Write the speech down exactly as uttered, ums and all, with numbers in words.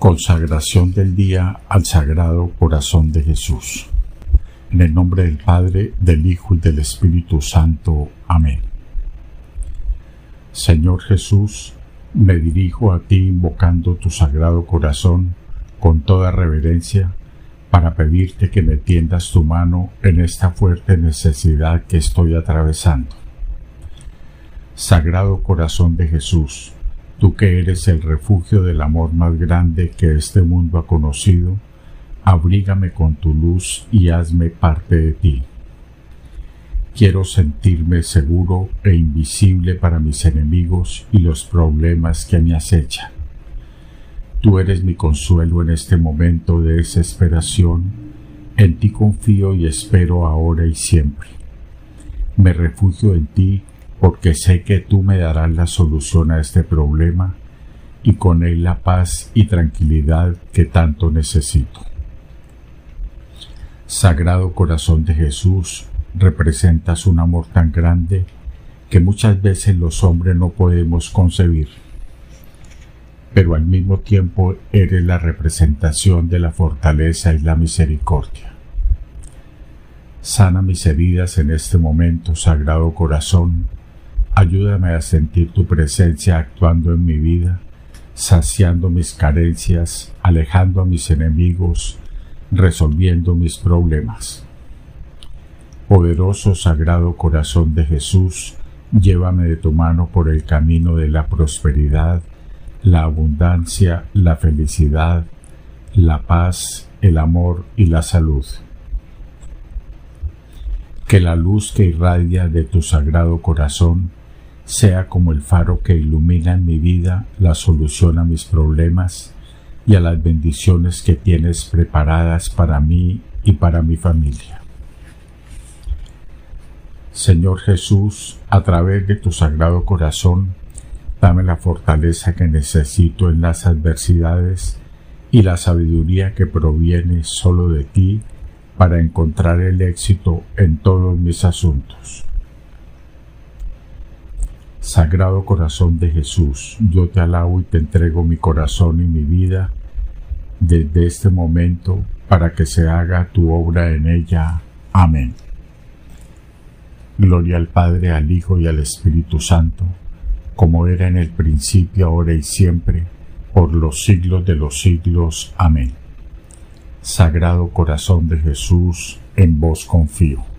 Consagración del día al Sagrado Corazón de Jesús. En el nombre del Padre, del Hijo y del Espíritu Santo. Amén. Señor Jesús, me dirijo a ti invocando tu Sagrado Corazón con toda reverencia para pedirte que me tiendas tu mano en esta fuerte necesidad que estoy atravesando. Sagrado Corazón de Jesús, tú que eres el refugio del amor más grande que este mundo ha conocido, abrígame con tu luz y hazme parte de ti. Quiero sentirme seguro e invisible para mis enemigos y los problemas que me acechan. Tú eres mi consuelo en este momento de desesperación. En ti confío y espero ahora y siempre. Me refugio en ti porque sé que tú me darás la solución a este problema y con él la paz y tranquilidad que tanto necesito. Sagrado Corazón de Jesús, representas un amor tan grande que muchas veces los hombres no podemos concebir, pero al mismo tiempo eres la representación de la fortaleza y la misericordia. Sana mis heridas en este momento, Sagrado Corazón. Ayúdame a sentir tu presencia actuando en mi vida, saciando mis carencias, alejando a mis enemigos, resolviendo mis problemas. Poderoso Sagrado Corazón de Jesús, llévame de tu mano por el camino de la prosperidad, la abundancia, la felicidad, la paz, el amor y la salud. Que la luz que irradia de tu Sagrado Corazón sea como el faro que ilumina en mi vida la solución a mis problemas y a las bendiciones que tienes preparadas para mí y para mi familia. Señor Jesús, a través de tu Sagrado Corazón, dame la fortaleza que necesito en las adversidades y la sabiduría que proviene solo de ti para encontrar el éxito en todos mis asuntos. Sagrado Corazón de Jesús, yo te alabo y te entrego mi corazón y mi vida desde este momento para que se haga tu obra en ella. Amén. Gloria al Padre, al Hijo y al Espíritu Santo, como era en el principio, ahora y siempre, por los siglos de los siglos. Amén. Sagrado Corazón de Jesús, en vos confío.